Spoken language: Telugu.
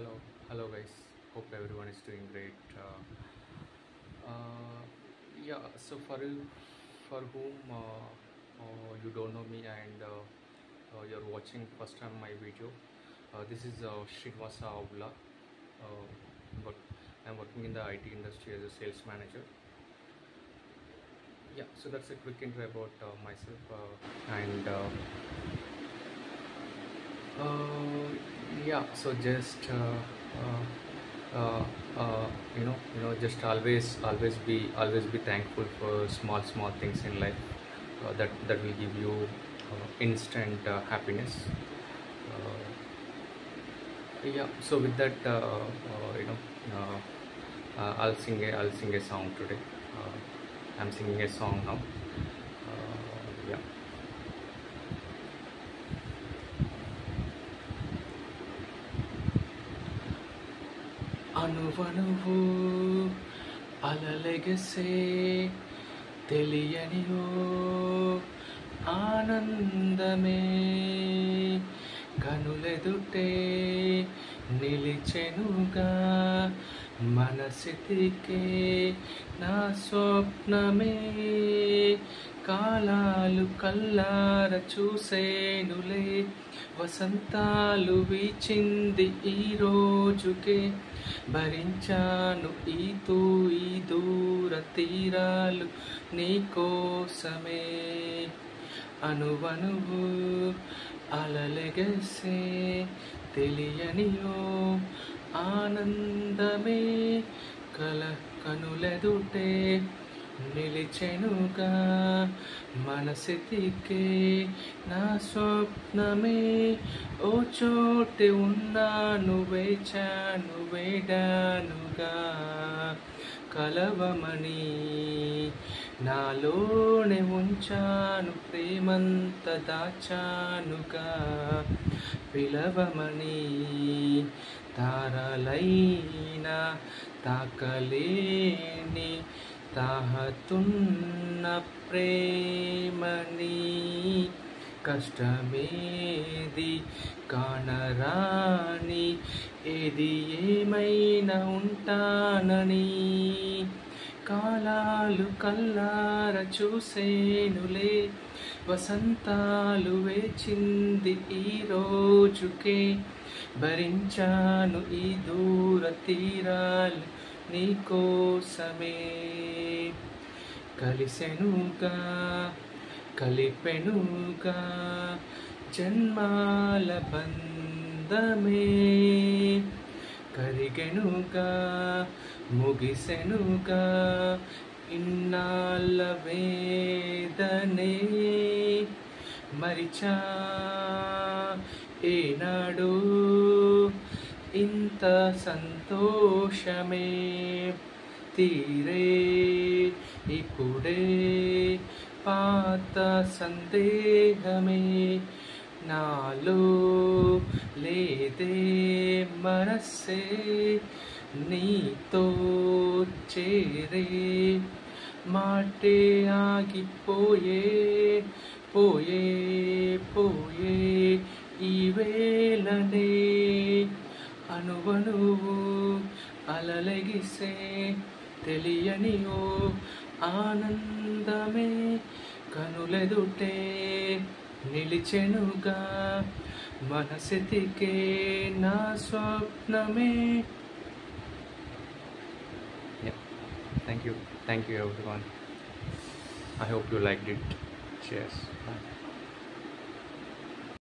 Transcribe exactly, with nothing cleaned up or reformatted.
Hello, hello guys. Hope everyone is doing great. Uh, uh, yeah. So for you, for whom uh, uh, you don't know me and uh, uh, you're watching first time my video, uh, this is uh, Srinivasa Avula. Uh, but I'm working in the I T industry as a sales manager. Yeah. So that's a quick intro about uh, myself uh, and. Uh, Uh, yeah, so just uh, uh, uh, uh, you know, you know, just always, always be, always be thankful for small, small things in life uh, that that will give you uh, instant uh, happiness. Uh, yeah. So with that, uh, uh, you know, uh, uh, I'll sing a, I'll sing a song today. Uh, I'm singing a song now. Uh, yeah. అనువనువు అలలెగసే తెలియనియో ఆనందమే కనులెదుటే నిలిచెనుగా మనసితికే నా స్వప్నమే కాలాలు కల్లార చూసేనులే వసంతాలు వీచింది ఈ రోజుకే భరించాను ఈ తూ ఈ దూర తీరాలు నీకోసమే అనువనువు అలలెగసే తెలియనియో ఆనందమే కల కనులెదుటే నిలిచెనుగా మనసితికే నా స్వప్నమే ఓ చోటే ఉన్నాను వేచాను వేడానుగా కలవమని నాలోనే ఉంచాను ప్రేమంత దాచానుగా పిలవమని తారలైనా తాకలేని తాహతున్న ప్రేమని కష్టమేది కానరాని ఏది ఏమైనా ఉంటానని కాలాలు కల్లార చూసేనులే వసంతాలు వేచింది ఈ రోజుకే భరించాను ఈ దూర తీరాలు నీకోసమే కలిసెనుగా కలిపెనుగా జన్మాల బంధమే కరిగెనుగా ముగిసెనుగా ఇన్నాళ్ళ వేదనే మరిచా ఏనాడు ఇంత సంతోషమే తీరే ఇప్పుడే పాత సందేహమే నాలో లేదే మనస్సే నీతో చేరే మాటే ఆగిపోయే పోయే పోయే ఈ వేళనే అనువనువు అలలెగిసే తెలియనియో ఆనందమే కనులెదుటే నిలిచెనుగా మనసితికే నా స్వప్నమే. Yeah, thank you, thank you everyone. I hope you liked it. Cheers. Bye.